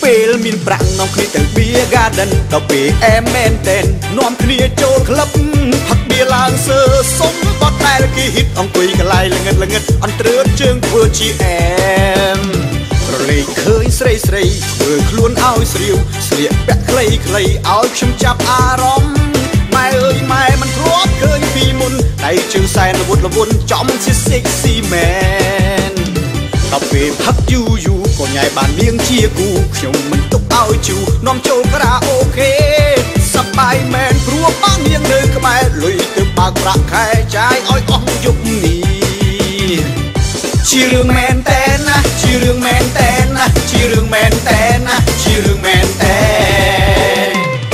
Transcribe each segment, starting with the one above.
ពេលមានប្រាក់នំគ្នាទៅ Beer Garden ដល់ពេលអែមមែនតែននាំគ្នាចូលក្លឹបផឹកបៀឡើងសើសុំបត់តែគេហ៊ីតអង្គុយកន្លែងល្ងិតល្ងិតអន្ត្រើតជើងធ្វើជាអែមរលេងឃើញស្រីស្រីធ្វើខ្លួនឲ្យស្រាវស្លៀកពាក់ខ្លីខ្លីឲ្យខ្ញុំចាប់អារម្មណ៍ម៉ែអើយម៉ែមិនគ្រាន់ឃើញពីមុនដៃជើងសែនល្វត់ល្វន់ចំជា sexy man ដល់ពេលផឹកយូយូក៏ញ៉ៃបាននាងជាគូខ្ញុំមិនទុកឲ្យជូនាំចូលការ៉ាអូខេសប្បាយមែនព្រោះបាននាងនៅក្បែរលុយទៅបើកប្រាក់ខែចាយឲ្យអស់យប់នេះជារឿងមែនតែនណាជារឿងមែនតែនណាជារឿងមែនតែនណាជារឿងមែនតែន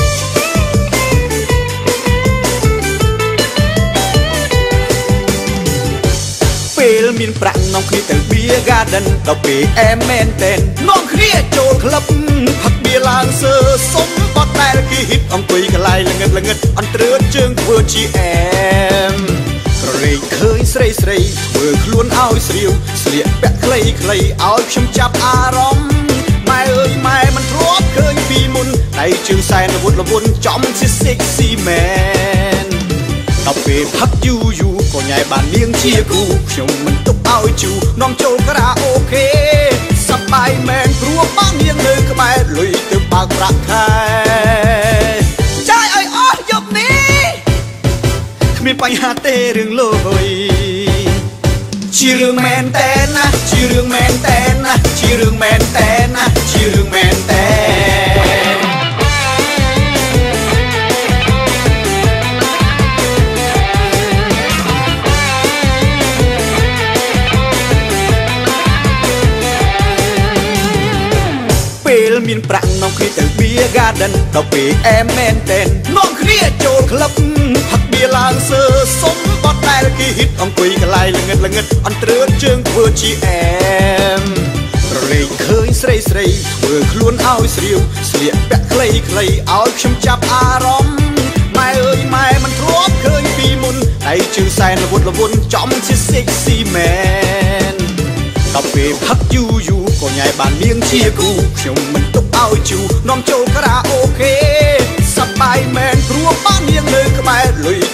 ពេលមានប្រាក់នាំគ្នាទៅ Beer Garden ដល់ពេលអែមមែនតែននាំគ្នាចូលក្លឹបផឹកបៀឡើងសើសុំបត់តែគេហ៊ីតអង្គុយកន្លែងល្ងិតល្ងិតអន្ត្រើតជើងធ្វើជាអែមក្រឡេកឃើញស្រីស្រីធ្វើខ្លួនឲ្យស្រាវស្លៀកពាក់ខ្លីខ្លីឲ្យខ្ញុំចាប់អារម្មណ៍ម៉ែអើយម៉ែមិនធ្លាប់ឃើញពីមុនដៃជើងសែនល្វត់ល្វន់ចំជា sexy man ដល់ពេលផឹកយូយូក៏ញ៉ៃបាននាងជាគូខ្ញុំមិនទុកឲ្យជូនាំចូលការ៉ាអូខេសប្បាយមែនព្រោះបាននាងនៅក្បែរលុយទៅបើកប្រាក់ខែចាយឲ្យអស់យប់នេះគ្មានបញ្ហាទេរឿងលុយជារឿងមែនតែនណាជារឿងមែនតែនណាជារឿងមែនតែនណាជារឿងមែនតែនពេលមានប្រាក់នាំគ្នាទៅ Beer Garden ដល់ពេលអែមមែនតែននាំគ្នាចូលក្លឹបផឹកបៀឡើងសើសុំបត់តែគេហ៊ីតអង្គុយកន្លែងល្ងិតល្ងិតអន្ត្រើតជើងធ្វើជាអែមរលេងឃើញស្រីស្រីធ្វើខ្លួនឲ្យស្រាវស្លៀកពាក់ខ្លីខ្លីឲ្យខ្ញុំចាប់អារម្មណ៍ម៉ែអើយម៉ែមិនធ្លាប់ឃើញពីមុនដៃជើងសែនល្វត់ល្វន់ចំជា sexy man ដល់ពេលផឹកយូយូក៏ញ៉ៃបាននាងជាគូខ្ញុំមិនទុកឲ្យជូនាំចូលការ៉ាអូខេសប្បាយមែនព្រោះបាននាងនៅក្បែរលុយ